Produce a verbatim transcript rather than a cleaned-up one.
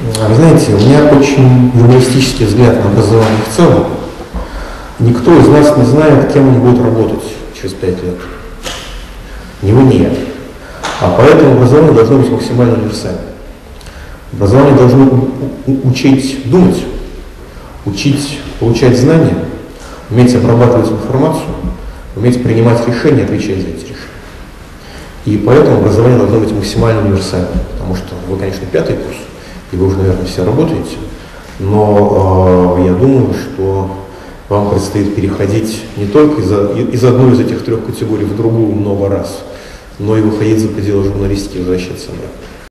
Вы знаете, у меня очень юмористический взгляд на образование в целом. Никто из нас не знает, кем он будет работать через пять лет. Ни вы, ни я. А поэтому образование должно быть максимально универсальным. Образование должно учить думать, учить получать знания, уметь обрабатывать информацию, уметь принимать решения, отвечать за эти решения. И поэтому образование должно быть максимально универсальным, потому что вы, конечно, пятый курс, и вы уже, наверное, все работаете, но э, я думаю, что вам предстоит переходить не только из, из одной из этих трех категорий в другую много раз, но и выходить за пределы журналистики и возвращаться обратно.